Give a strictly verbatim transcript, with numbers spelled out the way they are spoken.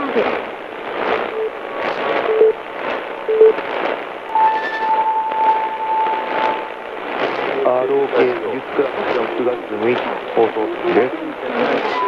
アールオーケー のユスクラスがくがつむいか放送中です。